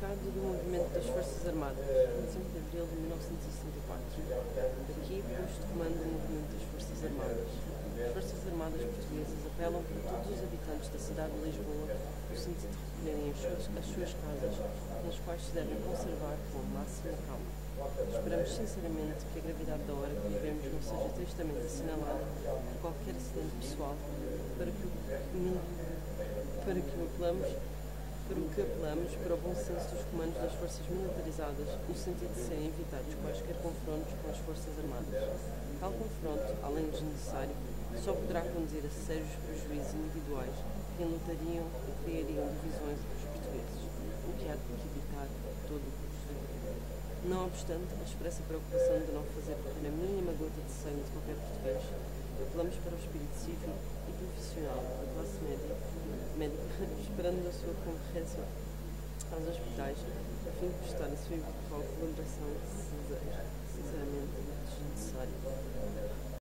significado do movimento das Forças Armadas, 25 de Abril de 1964. Aqui, posto de comando do movimento das Forças Armadas. As Forças Armadas portuguesas apelam para todos os habitantes da cidade de Lisboa no sentido de recolherem as suas casas, nas quais se devem conservar com a máxima calma. Esperamos sinceramente que a gravidade da hora que vivemos não seja tristemente assinalada por qualquer acidente pessoal, para o que apelamos para o bom senso dos comandos das forças militarizadas, no sentido de serem evitados quaisquer confrontos com as Forças Armadas. Tal confronto, além de desnecessário, só poderá conduzir a sérios prejuízos individuais que enlutariam e criariam divisões entre os portugueses, o que há de evitar a todo o custo. Não obstante a expressa preocupação de não fazer perder a mínima gota de sangue de qualquer português, apelamos para o espírito cívico e profissional da classe médica, esperando a sua concorrência aos hospitais, a fim de prestar a sua eventual colaboração